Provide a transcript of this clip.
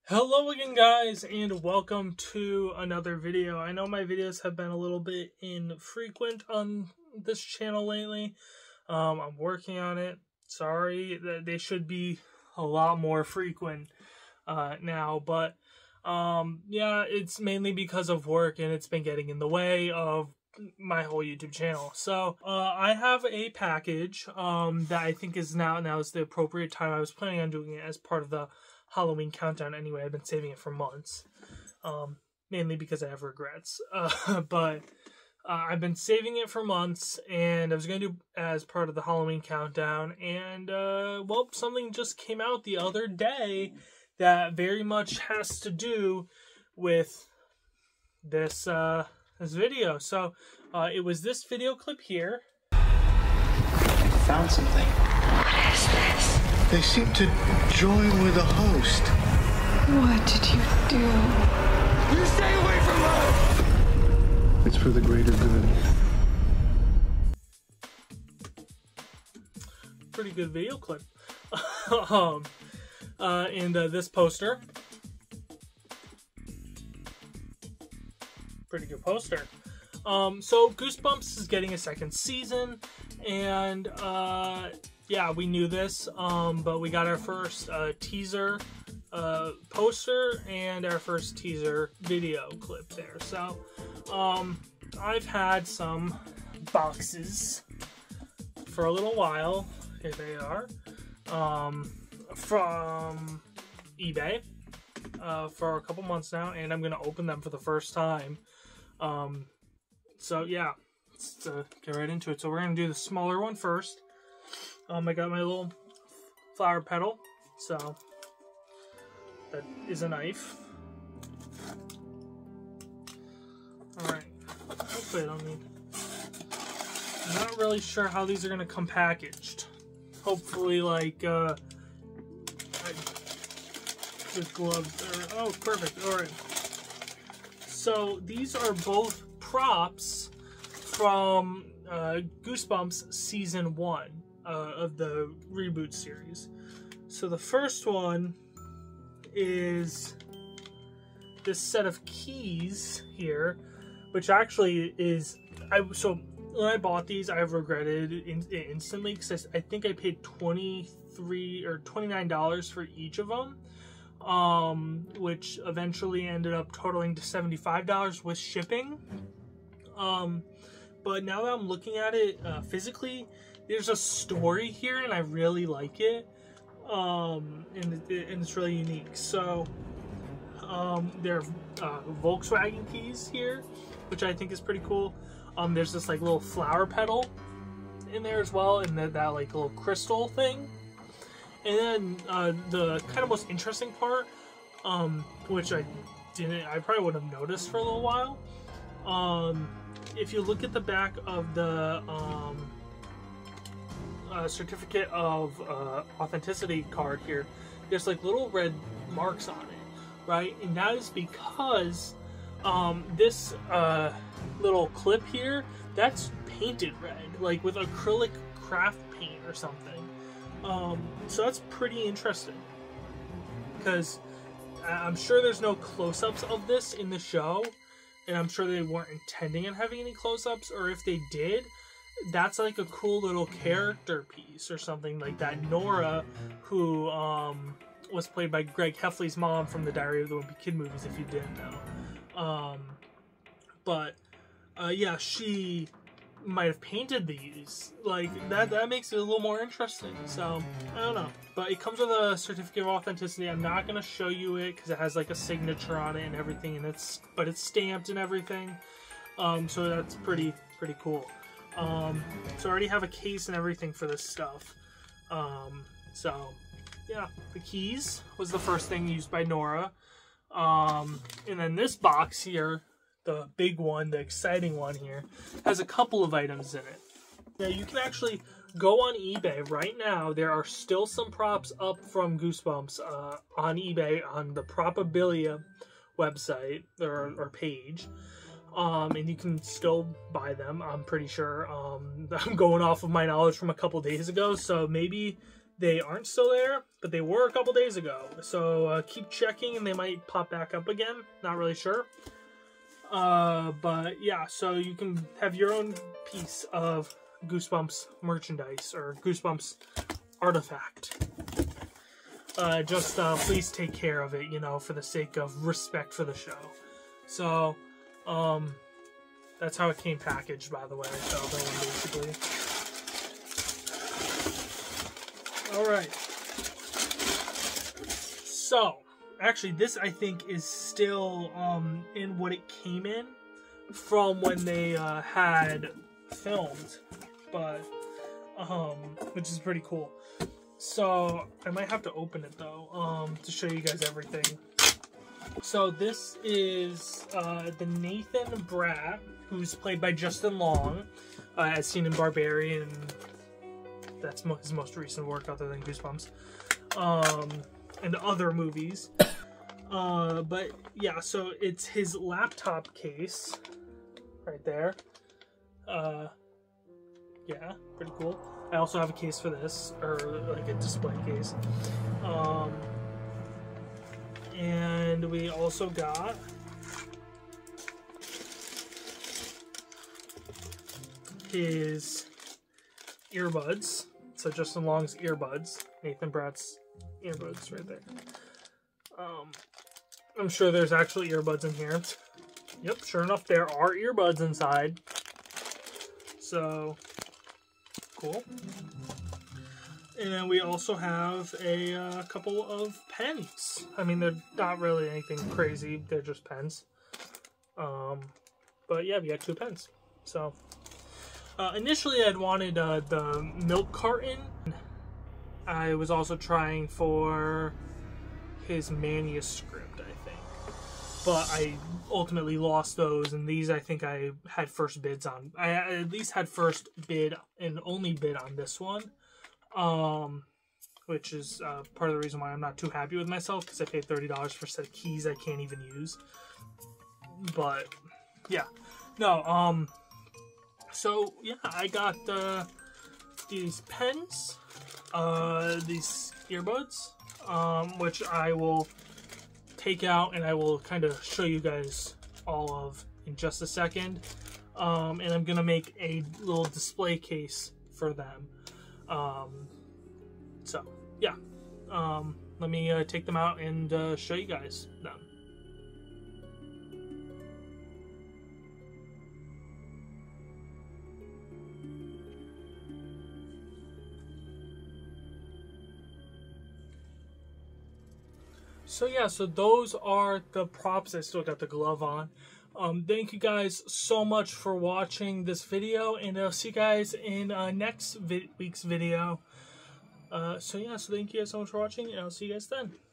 Hello again, guys, and welcome to another video. I know my videos have been a little bit infrequent on this channel lately. I'm working on it. Sorry, they should be a lot more frequent now, but yeah, it's mainly because of work and it's been getting in the way of my whole YouTube channel. So I have a package that I think is now is the appropriate time. I was planning on doing it as part of the Halloween countdown anyway. I've been saving it for months, mainly because I have regrets, but I've been saving it for months, and I was going to do as part of the Halloween countdown, and well, something just came out the other day that very much has to do with this this video. So it was this video clip here. I found something. What is this? They seem to join with a host. What did you do? You stay away from her! It's for the greater good. Pretty good video clip. And this poster. Pretty good poster. So Goosebumps is getting a second season, and yeah, we knew this, but we got our first teaser poster and our first teaser video clip there. So I've had some boxes for a little while. Here they are, from eBay for a couple months now, and I'm gonna open them for the first time. So yeah, let's get right into it. So we're gonna do the smaller one first. I got my little flower petal, so that is a knife. Alright, hopefully I don't need... I'm not really sure how these are going to come packaged. Hopefully, like, with gloves, or... Oh, perfect, alright. So, these are both props from Goosebumps Season 1. Of the reboot series. So the first one is this set of keys here, which actually is so when I bought these, I've regretted it instantly, because I think I paid $23 or $29 for each of them, which eventually ended up totaling to $75 with shipping. But now that I'm looking at it physically, there's a story here, and I really like it, and it's really unique. So, there are Volkswagen keys here, which I think is pretty cool. There's this like little flower petal in there as well, and that like little crystal thing. And then the kind of most interesting part, which I probably would have noticed for a little while. If you look at the back of the certificate of authenticity card here, there's like little red marks on it, right? And that is because this little clip here, that's painted red, like with acrylic craft paint or something. So that's pretty interesting, because I'm sure there's no close-ups of this in the show, and I'm sure they weren't intending on having any close-ups, or if they did, that's like a cool little character piece or something like that. Nora, who was played by Greg Heffley's mom from the Diary of the Wimpy Kid movies, if you didn't know. But yeah, she might have painted these. Like, that makes it a little more interesting. So, I don't know. But it comes with a certificate of authenticity. I'm not going to show you it because it has like a signature on it and everything, and but it's stamped and everything. So that's pretty cool. So I already have a case and everything for this stuff. So yeah, the keys was the first thing used by Nora. And then this box here, the big one, the exciting one here, has a couple of items in it. Now you can actually go on eBay right now. There are still some props up from Goosebumps on eBay on the Propabilia website or page. And you can still buy them, I'm pretty sure. I'm going off of my knowledge from a couple days ago, so maybe They aren't still there, but they were a couple days ago. So keep checking and they might pop back up again. Not really sure. But yeah, so you can have your own piece of Goosebumps merchandise or Goosebumps artifact. Just please take care of it, you know, for the sake of respect for the show. So, that's how it came packaged, by the way. So, basically. Alright. So, actually, this, I think, is still, in what it came in from when they, had filmed. But, which is pretty cool. So, I might have to open it, though, to show you guys everything. So, this is the Nathan Brat, who's played by Justin Long, as seen in Barbarian. That's his most recent work other than Goosebumps. And other movies. But, yeah, so it's his laptop case right there. Yeah, pretty cool. I also have a case for this, or like a display case. And we also got his earbuds. So Justin Long's earbuds. Nathan Brat's earbuds right there. I'm sure there's actually earbuds in here. Yep, sure enough, there are earbuds inside. So, cool. And then we also have a couple of pens. I mean, they're not really anything crazy. They're just pens. But yeah, we got 2 pens. So, initially I'd wanted the milk carton. I was also trying for his manuscript, I think. But I ultimately lost those, and these I think I had first bids on. I at least had first bid and only bid on this one. Which is part of the reason why I'm not too happy with myself, because I paid $30 for a set of keys I can't even use. But yeah, no. So yeah, I got these pens, these earbuds, which I will take out and I will kind of show you guys all of in just a second. And I'm gonna make a little display case for them. So yeah, let me take them out and show you guys them. So yeah, so those are the props. I still got the glove on. Thank you guys so much for watching this video, and I'll see you guys in next week's video. So yeah, so thank you guys so much for watching, and I'll see you guys then.